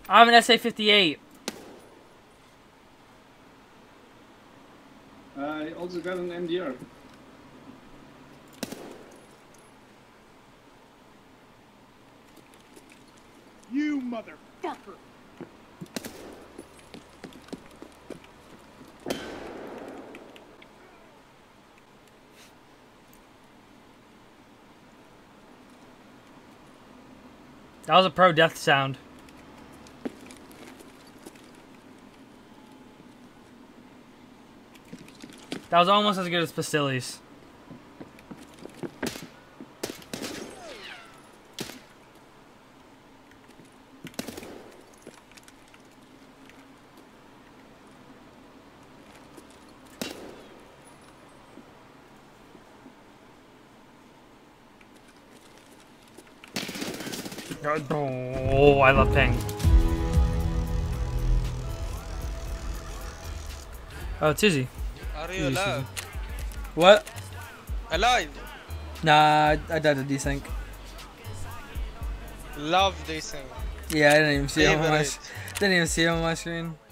I have an SA-58. I also got an MDR. You motherfucker! That was a pro death sound. That was almost as good as pestilys. Oh, I love ping. Oh, it's easy. Are you alive? What? Alive? Nah, I died of desync. Love this thing. Yeah, I didn't even see it on my Favorite. didn't even see it on my screen.